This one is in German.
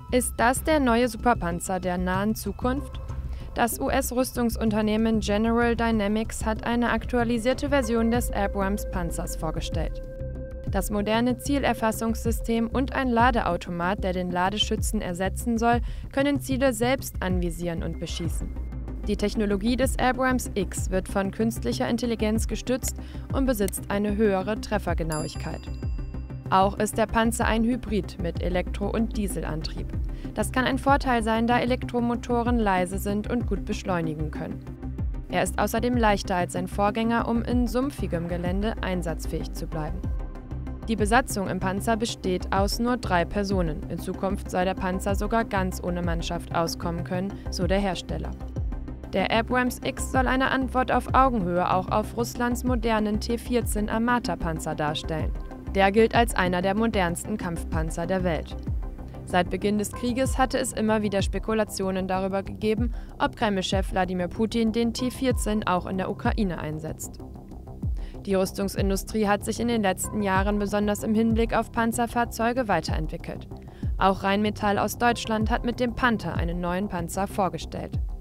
Ist das der neue Superpanzer der nahen Zukunft? Das US-Rüstungsunternehmen General Dynamics hat eine aktualisierte Version des Abrams-Panzers vorgestellt. Das moderne Zielerfassungssystem und ein Ladeautomat, der den Ladeschützen ersetzen soll, können Ziele selbst anvisieren und beschießen. Die Technologie des Abrams X wird von künstlicher Intelligenz gestützt und besitzt eine höhere Treffergenauigkeit. Auch ist der Panzer ein Hybrid mit Elektro- und Dieselantrieb. Das kann ein Vorteil sein, da Elektromotoren leise sind und gut beschleunigen können. Er ist außerdem leichter als sein Vorgänger, um in sumpfigem Gelände einsatzfähig zu bleiben. Die Besatzung im Panzer besteht aus nur 3 Personen. In Zukunft soll der Panzer sogar ganz ohne Mannschaft auskommen können, so der Hersteller. Der Abrams X soll eine Antwort auf Augenhöhe auch auf Russlands modernen T-14 Armata-Panzer darstellen. Der gilt als einer der modernsten Kampfpanzer der Welt. Seit Beginn des Krieges hatte es immer wieder Spekulationen darüber gegeben, ob Kreml-Chef Wladimir Putin den T-14 auch in der Ukraine einsetzt. Die Rüstungsindustrie hat sich in den letzten Jahren besonders im Hinblick auf Panzerfahrzeuge weiterentwickelt. Auch Rheinmetall aus Deutschland hat mit dem Panther einen neuen Panzer vorgestellt.